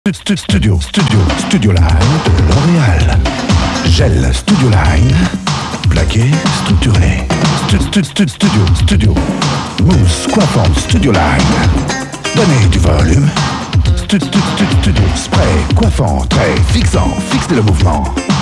Studio Line de Loreal. Gel Studio Line. Plaqué, structuré. Studio. Mousse coiffante Studio Line. Donnez du volume. Studio. Spray coiffant, très fixant. Fixez le mouvement.